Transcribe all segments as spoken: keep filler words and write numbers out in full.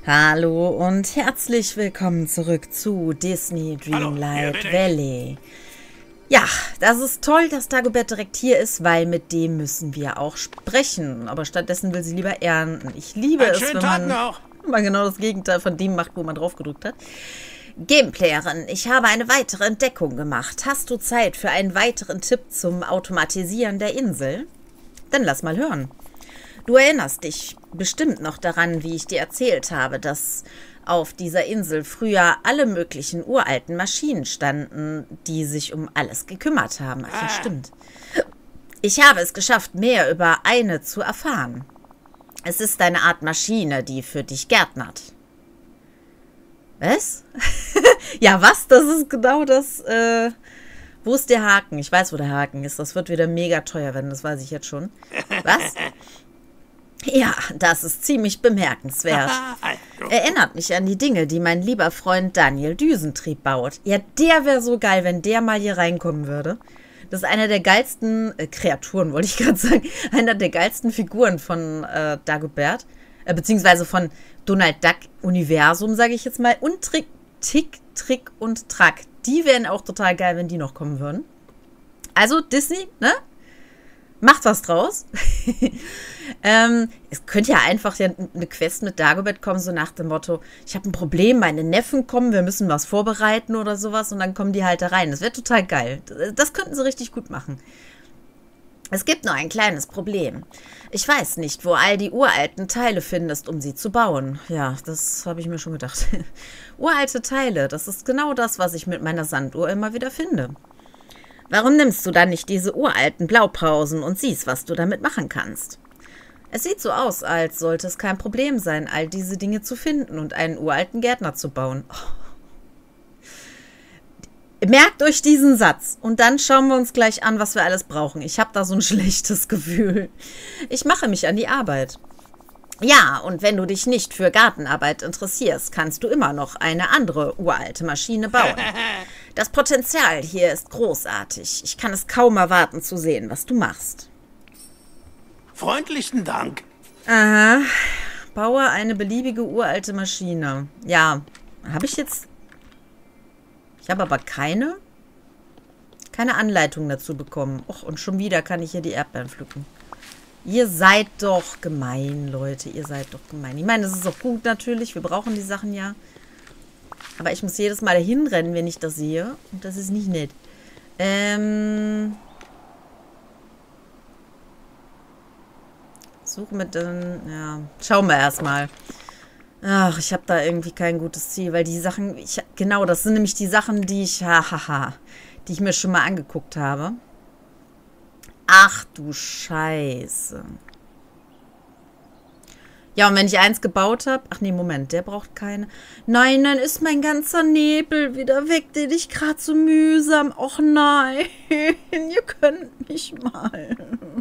Hallo und herzlich willkommen zurück zu Disney Dreamlight Valley. Ja, das ist toll, dass Dagobert direkt hier ist, weil mit dem müssen wir auch sprechen. Aber stattdessen will sie lieber ernten. Ich liebe es, wenn man, man genau das Gegenteil von dem macht, wo man drauf gedrückt hat. Gameplayerin, ich habe eine weitere Entdeckung gemacht. Hast du Zeit für einen weiteren Tipp zum Automatisieren der Insel? Dann lass mal hören. Du erinnerst dich bestimmt noch daran, wie ich dir erzählt habe, dass auf dieser Insel früher alle möglichen uralten Maschinen standen, die sich um alles gekümmert haben. Ach ja, stimmt. Ich habe es geschafft, mehr über eine zu erfahren. Es ist eine Art Maschine, die für dich gärtnert. Was? Ja, was? Das ist genau das. Äh, wo ist der Haken? Ich weiß, wo der Haken ist. Das wird wieder mega teuer werden, das weiß ich jetzt schon. Was? Ja, das ist ziemlich bemerkenswert. Erinnert mich an die Dinge, die mein lieber Freund Daniel Düsentrieb baut. Ja, der wäre so geil, wenn der mal hier reinkommen würde. Das ist einer der geilsten äh, Kreaturen, wollte ich gerade sagen. Einer der geilsten Figuren von äh, Dagobert. Äh, beziehungsweise von Donald Duck Universum, sage ich jetzt mal. Und Trick, Tick, Trick und Track. Die wären auch total geil, wenn die noch kommen würden. Also Disney, ne? Macht was draus. ähm, es könnte ja einfach ja eine Quest mit Dagobert kommen, so nach dem Motto, ich habe ein Problem, meine Neffen kommen, wir müssen was vorbereiten oder sowas und dann kommen die halt da rein. Das wäre total geil. Das könnten sie richtig gut machen. Es gibt nur ein kleines Problem. Ich weiß nicht, wo all die uralten Teile findest, um sie zu bauen. Ja, das habe ich mir schon gedacht. Uralte Teile, das ist genau das, was ich mit meiner Sanduhr immer wieder finde. Warum nimmst du dann nicht diese uralten Blaupausen und siehst, was du damit machen kannst? Es sieht so aus, als sollte es kein Problem sein, all diese Dinge zu finden und einen uralten Gärtner zu bauen. Oh. Merkt euch diesen Satz und dann schauen wir uns gleich an, was wir alles brauchen. Ich habe da so ein schlechtes Gefühl. Ich mache mich an die Arbeit. Ja, und wenn du dich nicht für Gartenarbeit interessierst, kannst du immer noch eine andere uralte Maschine bauen. Das Potenzial hier ist großartig. Ich kann es kaum erwarten zu sehen, was du machst. Freundlichen Dank. Aha. Baue eine beliebige uralte Maschine. Ja, habe ich jetzt... Ich habe aber keine... keine Anleitung dazu bekommen. Och, und schon wieder kann ich hier die Erdbeeren pflücken. Ihr seid doch gemein, Leute. Ihr seid doch gemein. Ich meine, das ist auch gut natürlich. Wir brauchen die Sachen ja. Aber ich muss jedes Mal dahin rennen, wenn ich das sehe. Und das ist nicht nett. Ähm... Suche mit den... Ja, schauen wir erstmal. Ach, ich habe da irgendwie kein gutes Ziel, weil die Sachen... Ich, genau, das sind nämlich die Sachen, die ich... Hahaha, die ich mir schon mal angeguckt habe. Ach du Scheiße. Ja, und wenn ich eins gebaut habe... Ach nee, Moment, der braucht keine. Nein, dann ist mein ganzer Nebel wieder weg, den ich gerade so mühsam... Och nein, ihr könnt mich mal.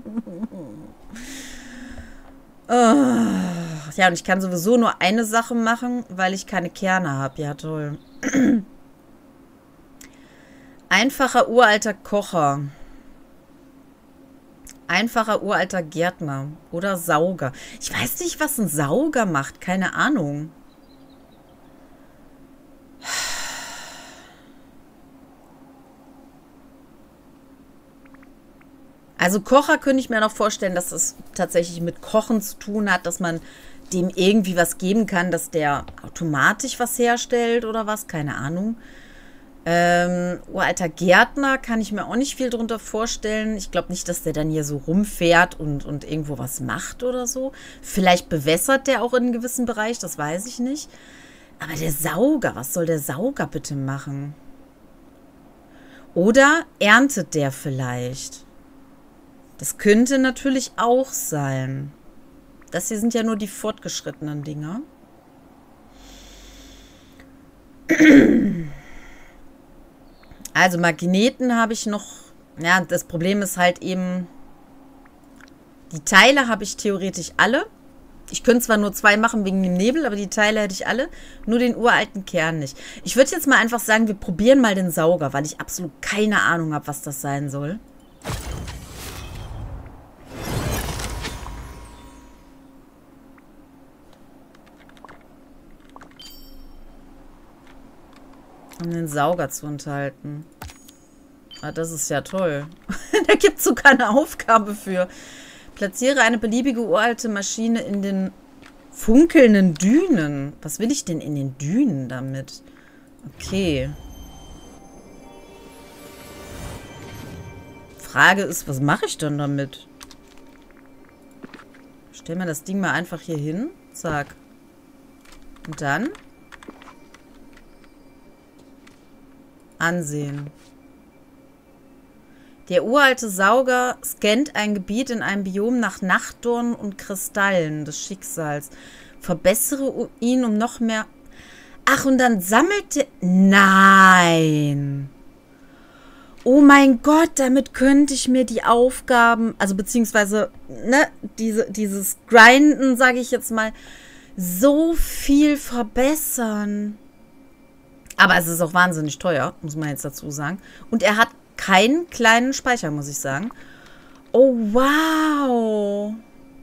Oh. Ja, und ich kann sowieso nur eine Sache machen, weil ich keine Kerne habe. Ja, toll. Einfacher uralter Kocher. Einfacher uralter Gärtner oder Sauger. Ich weiß nicht, was ein Sauger macht. Keine Ahnung. Also Kocher könnte ich mir noch vorstellen, dass es tatsächlich mit Kochen zu tun hat, dass man dem irgendwie was geben kann, dass der automatisch was herstellt oder was. Keine Ahnung. Ähm, uralter Gärtner kann ich mir auch nicht viel drunter vorstellen. Ich glaube nicht, dass der dann hier so rumfährt und, und irgendwo was macht oder so. Vielleicht bewässert der auch in einem gewissen Bereich, das weiß ich nicht. Aber der Sauger, was soll der Sauger bitte machen? Oder erntet der vielleicht? Das könnte natürlich auch sein. Das hier sind ja nur die fortgeschrittenen Dinger. Also Magneten habe ich noch. Ja, das Problem ist halt eben, die Teile habe ich theoretisch alle. Ich könnte zwar nur zwei machen wegen dem Nebel, aber die Teile hätte ich alle. Nur den uralten Kern nicht. Ich würde jetzt mal einfach sagen, wir probieren mal den Sauger, weil ich absolut keine Ahnung habe, was das sein soll. Um den Sauger zu enthalten. Ah, das ist ja toll. Da gibt es sogar eine Aufgabe für. Platziere eine beliebige uralte Maschine in den funkelnden Dünen. Was will ich denn in den Dünen damit? Okay. Frage ist, was mache ich dann damit? Stell mir das Ding mal einfach hier hin. Zack. Und dann? Ansehen. Der uralte Sauger scannt ein Gebiet in einem Biom nach Nachtdornen und Kristallen des Schicksals. Verbessere ihn um noch mehr... Ach, und dann sammelt der... Nein! Oh mein Gott, damit könnte ich mir die Aufgaben, also beziehungsweise, ne, diese, dieses Grinden, sage ich jetzt mal, so viel verbessern. Aber es ist auch wahnsinnig teuer, muss man jetzt dazu sagen. Und er hat keinen kleinen Speicher, muss ich sagen. Oh, wow.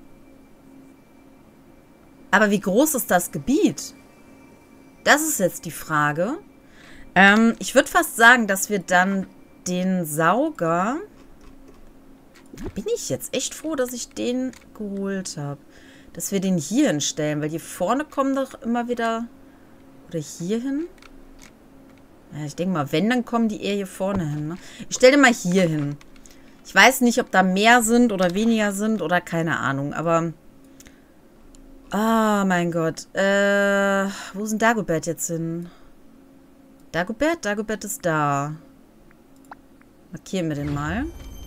Aber wie groß ist das Gebiet? Das ist jetzt die Frage. Ähm, ich würde fast sagen, dass wir dann den Sauger... Bin ich jetzt echt froh, dass ich den geholt habe. Dass wir den hier hinstellen, weil hier vorne kommen doch immer wieder... Oder hier hin? Ja, ich denke mal, wenn, dann kommen die eher hier vorne hin. Ne? Ich stelle den mal hier hin. Ich weiß nicht, ob da mehr sind oder weniger sind oder keine Ahnung, aber... Ah, oh, mein Gott. Äh, wo ist denn Dagobert jetzt hin? Dagobert? Dagobert ist da. Markieren wir den mal.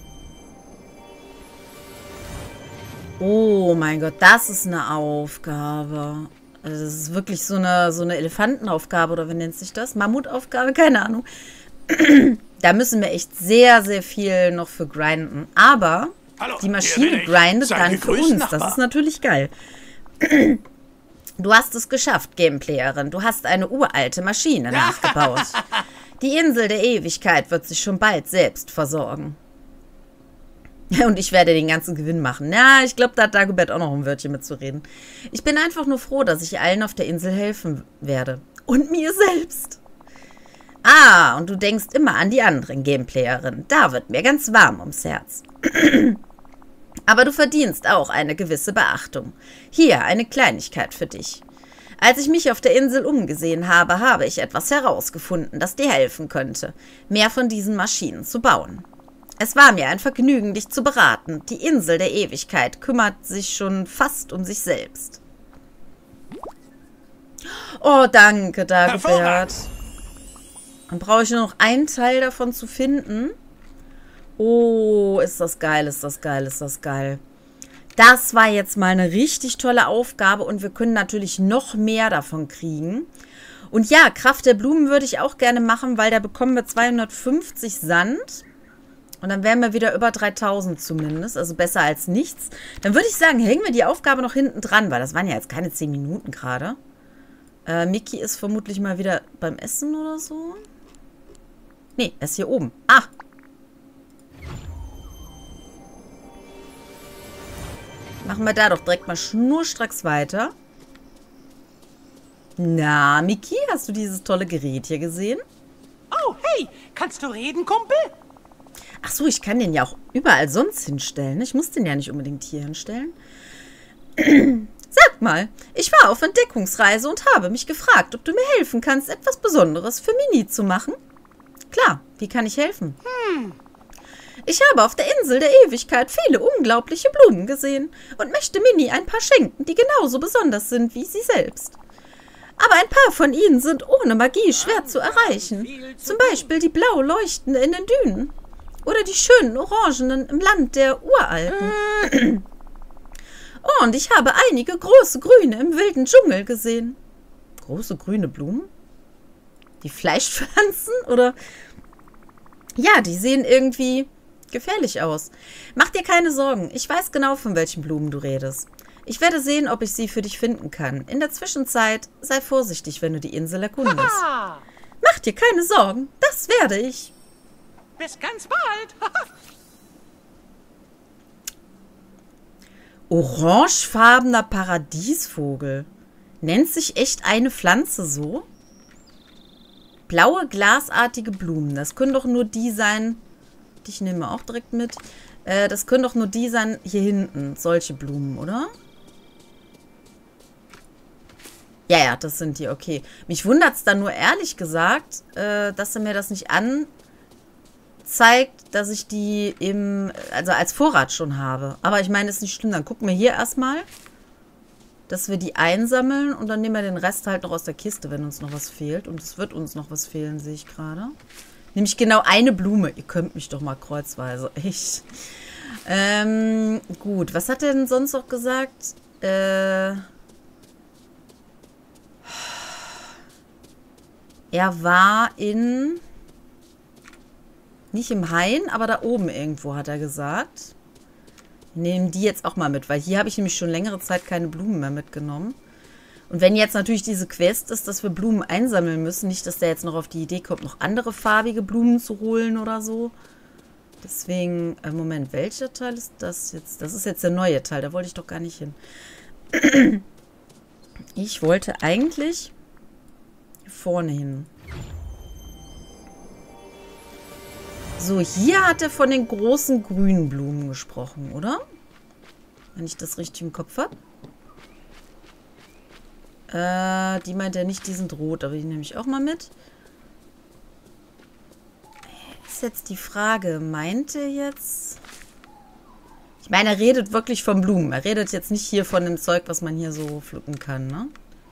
Oh mein Gott, das ist eine Aufgabe. Also das ist wirklich so eine, so eine Elefantenaufgabe, oder wie nennt sich das? Mammutaufgabe? Keine Ahnung. Da müssen wir echt sehr, sehr viel noch für grinden. Aber Hallo, die Maschine grindet dann für uns. Nachbar. Das ist natürlich geil. Du hast es geschafft, Gameplayerin. Du hast eine uralte Maschine nachgebaut. Die Insel der Ewigkeit wird sich schon bald selbst versorgen. Und ich werde den ganzen Gewinn machen. Ja, ich glaube, da hat Dagobert auch noch ein Wörtchen mitzureden. Ich bin einfach nur froh, dass ich allen auf der Insel helfen werde. Und mir selbst. Ah, und du denkst immer an die anderen Gameplayerin. Da wird mir ganz warm ums Herz. Aber du verdienst auch eine gewisse Beachtung. Hier, eine Kleinigkeit für dich. Als ich mich auf der Insel umgesehen habe, habe ich etwas herausgefunden, das dir helfen könnte, mehr von diesen Maschinen zu bauen. Es war mir ein Vergnügen, dich zu beraten. Die Insel der Ewigkeit kümmert sich schon fast um sich selbst. Oh, danke, Dagobert. Dann brauche ich nur noch einen Teil davon zu finden. Oh, ist das geil, ist das geil, ist das geil. Das war jetzt mal eine richtig tolle Aufgabe und wir können natürlich noch mehr davon kriegen. Und ja, Kraft der Blumen würde ich auch gerne machen, weil da bekommen wir zweihundertfünfzig Sand. Und dann wären wir wieder über dreitausend zumindest, also besser als nichts. Dann würde ich sagen, hängen wir die Aufgabe noch hinten dran, weil das waren ja jetzt keine zehn Minuten gerade. Äh, Mickey ist vermutlich mal wieder beim Essen oder so. Nee, er ist hier oben. Ah! Machen wir da doch direkt mal schnurstracks weiter. Na, Mickey, hast du dieses tolle Gerät hier gesehen? Oh, hey, kannst du reden, Kumpel? Ach so, ich kann den ja auch überall sonst hinstellen. Ich muss den ja nicht unbedingt hier hinstellen. Sag mal, ich war auf Entdeckungsreise und habe mich gefragt, ob du mir helfen kannst, etwas Besonderes für Mini zu machen. Klar, wie kann ich helfen? Hm. Ich habe auf der Insel der Ewigkeit viele unglaubliche Blumen gesehen und möchte Mini ein paar schenken, die genauso besonders sind wie sie selbst. Aber ein paar von ihnen sind ohne Magie schwer zu erreichen. Zum Beispiel die blau leuchtenden in den Dünen. Oder die schönen orangenen im Land der Uralten. Oh, und ich habe einige große Grüne im wilden Dschungel gesehen. Große grüne Blumen? Die Fleischpflanzen? Oder... Ja, die sehen irgendwie gefährlich aus. Mach dir keine Sorgen. Ich weiß genau, von welchen Blumen du redest. Ich werde sehen, ob ich sie für dich finden kann. In der Zwischenzeit sei vorsichtig, wenn du die Insel erkundest. Haha. Mach dir keine Sorgen. Das werde ich. Bis ganz bald. Blaue, glasartige Blumen. Das können doch nur die sein. Ich nehme auch direkt mit. Äh, das können doch nur die sein hier hinten. Solche Blumen, oder? Ja, ja, das sind die, okay. Mich wundert es dann nur ehrlich gesagt, äh, dass er mir das nicht anzeigt, dass ich die im, also als Vorrat schon habe. Aber ich meine, ist nicht schlimm. Dann gucken wir hier erstmal, dass wir die einsammeln und dann nehmen wir den Rest halt noch aus der Kiste, wenn uns noch was fehlt. Und es wird uns noch was fehlen, sehe ich gerade. Nämlich genau eine Blume. Ihr könnt mich doch mal kreuzweise. Echt. Ähm, gut, was hat er denn sonst noch gesagt? Äh... Er war in... Nicht im Hain, aber da oben irgendwo, hat er gesagt. Wir nehmen die jetzt auch mal mit, weil hier habe ich nämlich schon längere Zeit keine Blumen mehr mitgenommen. Und wenn jetzt natürlich diese Quest ist, dass wir Blumen einsammeln müssen, nicht, dass der jetzt noch auf die Idee kommt, noch andere farbige Blumen zu holen oder so. Deswegen, äh, Moment, welcher Teil ist das jetzt? Das ist jetzt der neue Teil, da wollte ich doch gar nicht hin. Ich wollte eigentlich... vorne hin. So, hier hat er von den großen grünen Blumen gesprochen, oder? Wenn ich das richtig im Kopf habe. Äh, die meint er nicht, die sind rot, aber die nehme ich auch mal mit. Ist jetzt die Frage, meint er jetzt... Ich meine, er redet wirklich von Blumen. Er redet jetzt nicht hier von dem Zeug, was man hier so pflücken kann, ne?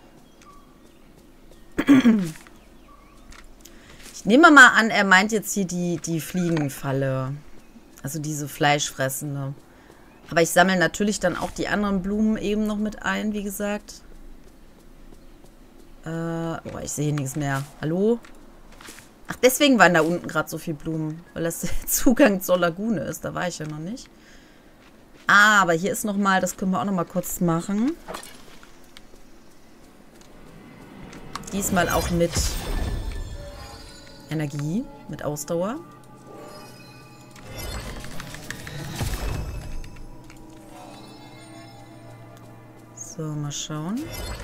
Ich nehme mal an, er meint jetzt hier die, die Fliegenfalle. Also diese fleischfressende. Aber ich sammle natürlich dann auch die anderen Blumen eben noch mit ein, wie gesagt. Äh, oh, ich sehe nichts mehr. Hallo? Ach, deswegen waren da unten gerade so viele Blumen. Weil das der Zugang zur Lagune ist. Da war ich ja noch nicht. Ah, aber hier ist nochmal, das können wir auch nochmal kurz machen. Diesmal auch mit Energie, mit Ausdauer. So, mal schauen.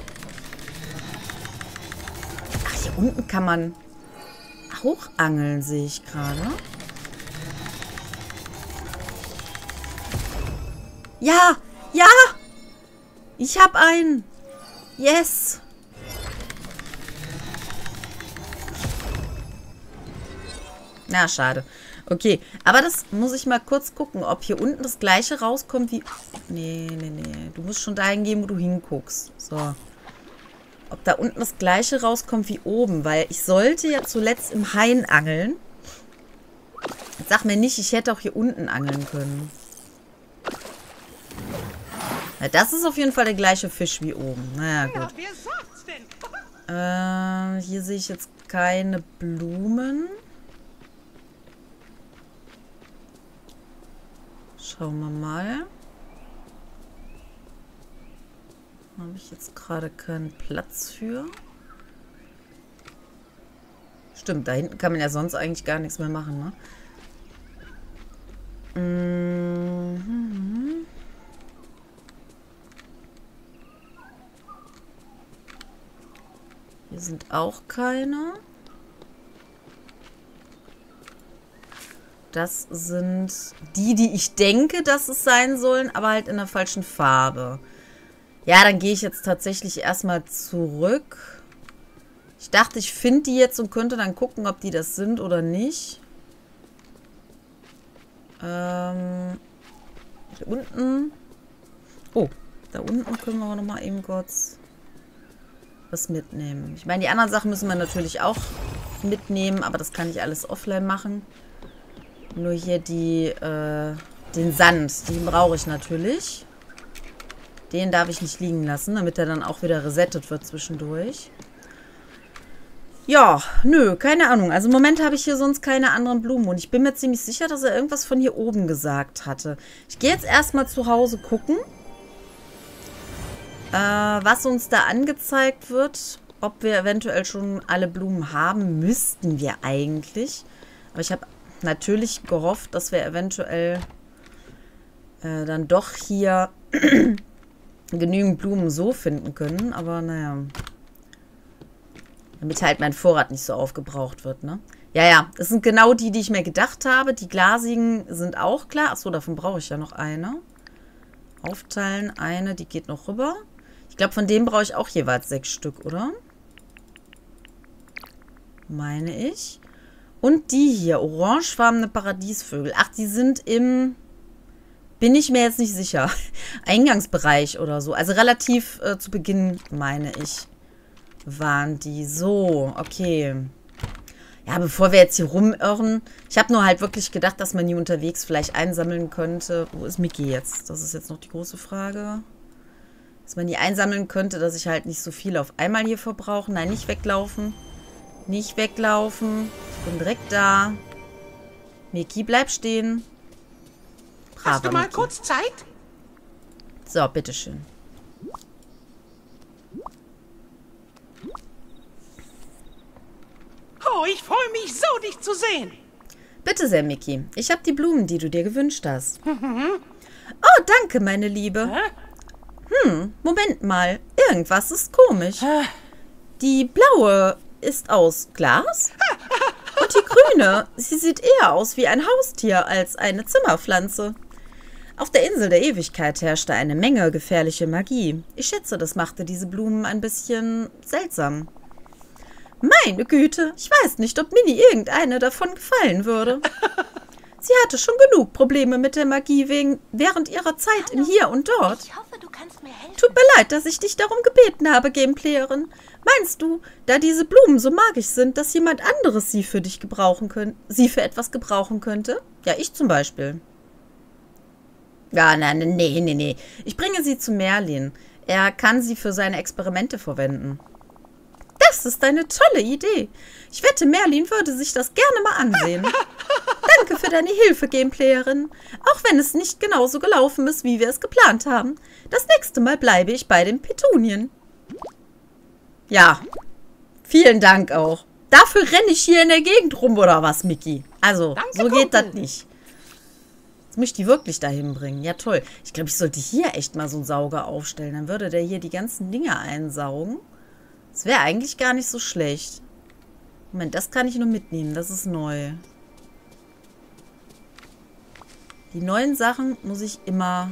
Ach, hier unten kann man hochangeln, sehe ich gerade. Ja, ja! Ich habe einen! Yes! Na, schade. Okay, aber das muss ich mal kurz gucken, ob hier unten das gleiche rauskommt wie... Nee, nee, nee. Du musst schon dahin gehen, wo du hinguckst. So. Ob da unten das gleiche rauskommt wie oben, weil ich sollte ja zuletzt im Hain angeln. Jetzt sag mir nicht, ich hätte auch hier unten angeln können. Ja, das ist auf jeden Fall der gleiche Fisch wie oben. Naja, gut. Äh, hier sehe ich jetzt keine Blumen. Schauen wir mal. Habe ich jetzt gerade keinen Platz für. Stimmt, da hinten kann man ja sonst eigentlich gar nichts mehr machen, ne? Mhm. Hier sind auch keine. Das sind die, die ich denke, dass es sein sollen, aber halt in der falschen Farbe. Ja, dann gehe ich jetzt tatsächlich erstmal zurück. Ich dachte, ich finde die jetzt und könnte dann gucken, ob die das sind oder nicht. Ähm, hier unten. Oh, da unten können wir aber nochmal eben kurz was mitnehmen. Ich meine, die anderen Sachen müssen wir natürlich auch mitnehmen, aber das kann ich alles offline machen. Nur hier die, äh, den Sand, den brauche ich natürlich. Den darf ich nicht liegen lassen, damit er dann auch wieder resettet wird zwischendurch. Ja, nö, keine Ahnung. Also im Moment habe ich hier sonst keine anderen Blumen. Und ich bin mir ziemlich sicher, dass er irgendwas von hier oben gesagt hatte. Ich gehe jetzt erstmal zu Hause gucken, äh, was uns da angezeigt wird. Ob wir eventuell schon alle Blumen haben, müssten wir eigentlich. Aber ich habe natürlich gehofft, dass wir eventuell äh, dann doch hier genügend Blumen so finden können. Aber naja. Damit halt mein Vorrat nicht so aufgebraucht wird, ne? Ja, ja, das sind genau die, die ich mir gedacht habe. Die glasigen sind auch klar. Achso, davon brauche ich ja noch eine. Aufteilen, eine, die geht noch rüber. Ich glaube, von dem brauche ich auch jeweils sechs Stück, oder? Meine ich. Und die hier, orangefarbene Paradiesvögel. Ach, die sind im... Bin ich mir jetzt nicht sicher. Eingangsbereich oder so. Also relativ äh, zu Beginn, meine ich, waren die. So, okay. Ja, bevor wir jetzt hier rumirren. Ich habe nur halt wirklich gedacht, dass man die unterwegs vielleicht einsammeln könnte. Wo ist Mickey jetzt? Das ist jetzt noch die große Frage. Dass man die einsammeln könnte, dass ich halt nicht so viel auf einmal hier verbrauche. Nein, nicht weglaufen. Nicht weglaufen. Ich bin direkt da. Mickey, bleib stehen. Hast du mal kurz Zeit? So, bitteschön. Oh, ich freue mich so, dich zu sehen. Bitte sehr, Mickey. Ich habe die Blumen, die du dir gewünscht hast. Oh, danke, meine Liebe. Hm, Moment mal. Irgendwas ist komisch. Die blaue ist aus Glas und die grüne, sie sieht eher aus wie ein Haustier als eine Zimmerpflanze. Auf der Insel der Ewigkeit herrschte eine Menge gefährliche Magie. Ich schätze, das machte diese Blumen ein bisschen seltsam. Meine Güte, ich weiß nicht, ob Minnie irgendeine davon gefallen würde. Sie hatte schon genug Probleme mit der Magie wegen, während ihrer Zeit im Hier und Dort. Ich hoffe, du kannst mir helfen. Tut mir leid, dass ich dich darum gebeten habe, Gameplayerin. Meinst du, da diese Blumen so magisch sind, dass jemand anderes sie für dich gebrauchen könnte, sie für etwas gebrauchen könnte? Ja, ich zum Beispiel. Ja, nein, nee, nee, nee. Ich bringe sie zu Merlin. Er kann sie für seine Experimente verwenden. Das ist eine tolle Idee. Ich wette, Merlin würde sich das gerne mal ansehen. Danke für deine Hilfe, Gameplayerin. Auch wenn es nicht genauso gelaufen ist, wie wir es geplant haben. Das nächste Mal bleibe ich bei den Petunien. Ja, vielen Dank auch. Dafür renne ich hier in der Gegend rum, oder was, Mickey? Also, Danke, so geht Kumpel. das nicht. Jetzt muss ich die wirklich dahin bringen. Ja, toll. Ich glaube, ich sollte hier echt mal so einen Sauger aufstellen. Dann würde der hier die ganzen Dinge einsaugen. Das wäre eigentlich gar nicht so schlecht. Moment, das kann ich nur mitnehmen. Das ist neu. Die neuen Sachen muss ich immer...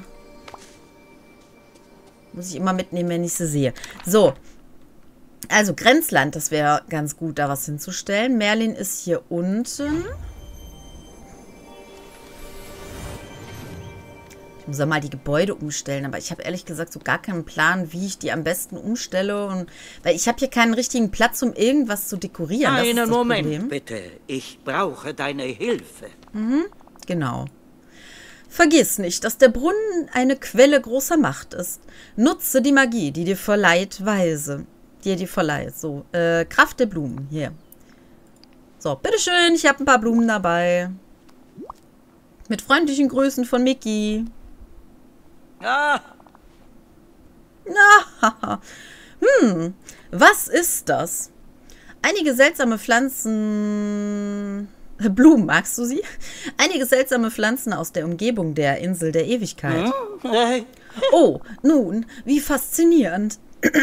Muss ich immer mitnehmen, wenn ich sie sehe. So. Also Grenzland, das wäre ganz gut, da was hinzustellen. Merlin ist hier unten. Ich muss ja mal die Gebäude umstellen, aber ich habe ehrlich gesagt so gar keinen Plan, wie ich die am besten umstelle. Und, weil ich habe hier keinen richtigen Platz, um irgendwas zu dekorieren. Das ist Einen das Moment, Problem. bitte. Ich brauche deine Hilfe. Mhm, genau. Vergiss nicht, dass der Brunnen eine Quelle großer Macht ist. Nutze die Magie, die dir verleiht, Weise. Dir die verleiht. So, äh, Kraft der Blumen. Hier. So, bitteschön, ich habe ein paar Blumen dabei. Mit freundlichen Grüßen von Mickey. Ah, Na, hm, was ist das? Einige seltsame Pflanzen... Blumen, magst du sie? Einige seltsame Pflanzen aus der Umgebung der Insel der Ewigkeit. äh, Oh, nun, wie faszinierend.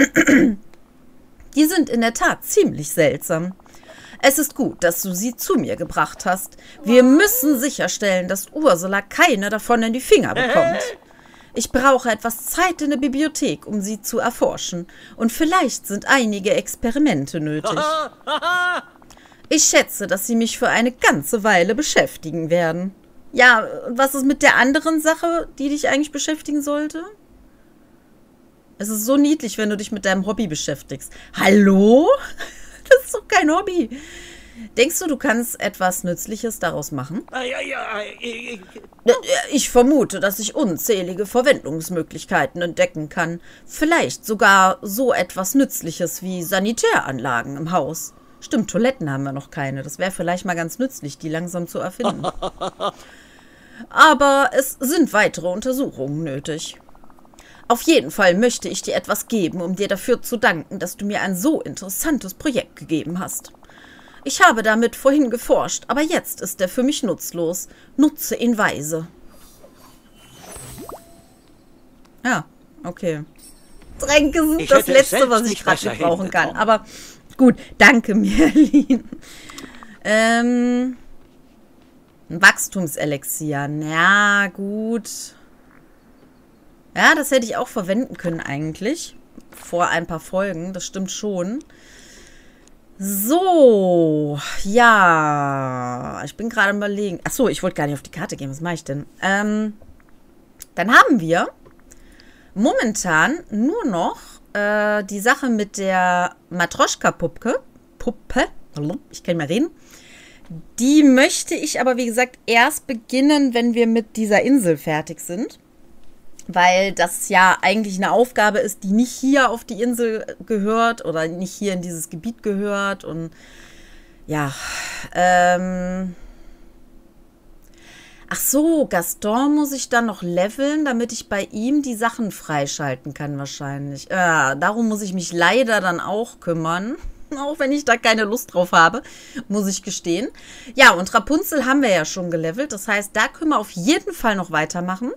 Die sind in der Tat ziemlich seltsam. Es ist gut, dass du sie zu mir gebracht hast. Wir müssen sicherstellen, dass Ursula keine davon in die Finger bekommt. Ich brauche etwas Zeit in der Bibliothek, um sie zu erforschen. Und vielleicht sind einige Experimente nötig. Ich schätze, dass sie mich für eine ganze Weile beschäftigen werden. Ja, und was ist mit der anderen Sache, die dich eigentlich beschäftigen sollte? Es ist so niedlich, wenn du dich mit deinem Hobby beschäftigst. Hallo? Das ist doch kein Hobby. Denkst du, du kannst etwas Nützliches daraus machen? ja, ja, ich, Ich vermute, dass ich unzählige Verwendungsmöglichkeiten entdecken kann. Vielleicht sogar so etwas Nützliches wie Sanitäranlagen im Haus. Stimmt, Toiletten haben wir noch keine. Das wäre vielleicht mal ganz nützlich, die langsam zu erfinden. Aber es sind weitere Untersuchungen nötig. Auf jeden Fall möchte ich dir etwas geben, um dir dafür zu danken, dass du mir ein so interessantes Projekt gegeben hast. Ich habe damit vorhin geforscht, aber jetzt ist er für mich nutzlos. Nutze ihn weise. Ja, okay. Tränke sind Ich das hätte es Letzte, selbst was ich nicht gerade besser gebrauchen kann. hinbekommen. Aber Gut, danke, Merlin. Ähm, ein Wachstumselixier. Ja, gut. Ja, das hätte ich auch verwenden können eigentlich. Vor ein paar Folgen, das stimmt schon. So, ja. Ich bin gerade am Überlegen. Achso, ich wollte gar nicht auf die Karte gehen. Was mache ich denn? Ähm, dann haben wir momentan nur noch äh, die Sache mit der Matroschka-Puppe. Puppe. Ich kann mal reden. Die möchte ich aber, wie gesagt, erst beginnen, wenn wir mit dieser Insel fertig sind. Weil das ja eigentlich eine Aufgabe ist, die nicht hier auf die Insel gehört oder nicht hier in dieses Gebiet gehört. Und ja, ähm... Ach so, Gaston muss ich dann noch leveln, damit ich bei ihm die Sachen freischalten kann wahrscheinlich. Äh, darum muss ich mich leider dann auch kümmern. Auch wenn ich da keine Lust drauf habe, muss ich gestehen. Ja, und Rapunzel haben wir ja schon gelevelt. Das heißt, da können wir auf jeden Fall noch weitermachen.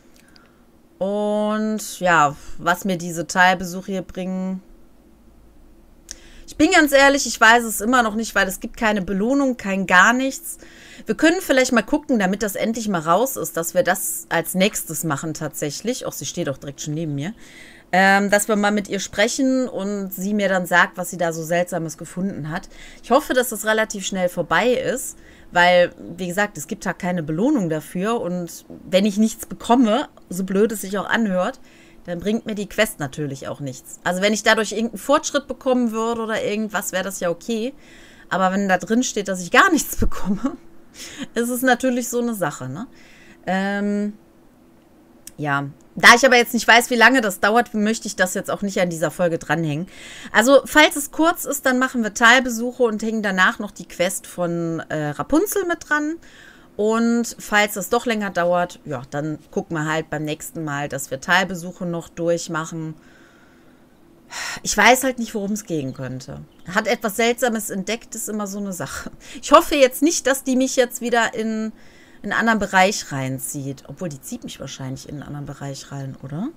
Und ja, was mir diese Teilbesuche hier bringen. Ich bin ganz ehrlich, ich weiß es immer noch nicht, weil es gibt keine Belohnung, kein gar nichts. Wir können vielleicht mal gucken, damit das endlich mal raus ist, dass wir das als nächstes machen tatsächlich. Auch sie steht auch direkt schon neben mir. Ähm, dass wir mal mit ihr sprechen und sie mir dann sagt, was sie da so Seltsames gefunden hat. Ich hoffe, dass das relativ schnell vorbei ist, weil, wie gesagt, es gibt halt keine Belohnung dafür. Und wenn ich nichts bekomme, so blöd es sich auch anhört, dann bringt mir die Quest natürlich auch nichts. Also wenn ich dadurch irgendeinen Fortschritt bekommen würde oder irgendwas, wäre das ja okay. Aber wenn da drin steht, dass ich gar nichts bekomme, ist es natürlich so eine Sache, ne? Ähm, ja, da ich aber jetzt nicht weiß, wie lange das dauert, möchte ich das jetzt auch nicht an dieser Folge dranhängen. Also, falls es kurz ist, dann machen wir Teilbesuche und hängen danach noch die Quest von äh, Rapunzel mit dran. Und falls es doch länger dauert, ja, dann gucken wir halt beim nächsten Mal, dass wir Teilbesuche noch durchmachen. Ich weiß halt nicht, worum es gehen könnte. Hat etwas Seltsames entdeckt, ist immer so eine Sache. Ich hoffe jetzt nicht, dass die mich jetzt wieder in einen anderen Bereich reinzieht. Obwohl, die zieht mich wahrscheinlich in einen anderen Bereich rein, oder?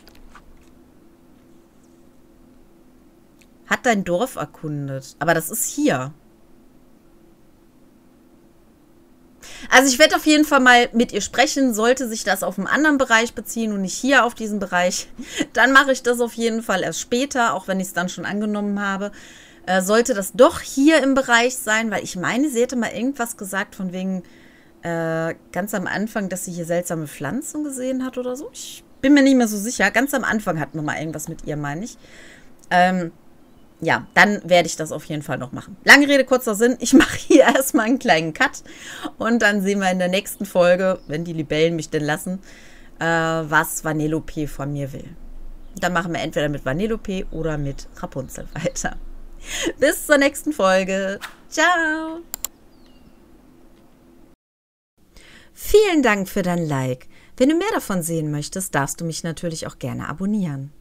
Hat dein Dorf erkundet. Aber das ist hier. Also ich werde auf jeden Fall mal mit ihr sprechen. Sollte sich das auf einen anderen Bereich beziehen und nicht hier auf diesen Bereich, dann mache ich das auf jeden Fall erst später, auch wenn ich es dann schon angenommen habe. Äh, sollte das doch hier im Bereich sein, weil ich meine, sie hätte mal irgendwas gesagt von wegen äh, ganz am Anfang, dass sie hier seltsame Pflanzen gesehen hat oder so. Ich bin mir nicht mehr so sicher. Ganz am Anfang hatten wir mal irgendwas mit ihr, meine ich. Ähm, Ja, dann werde ich das auf jeden Fall noch machen. Lange Rede, kurzer Sinn. Ich mache hier erstmal einen kleinen Cut. Und dann sehen wir in der nächsten Folge, wenn die Libellen mich denn lassen, äh, was Vanellope von mir will. Dann machen wir entweder mit Vanellope oder mit Rapunzel weiter. Bis zur nächsten Folge. Ciao. Vielen Dank für dein Like. Wenn du mehr davon sehen möchtest, darfst du mich natürlich auch gerne abonnieren.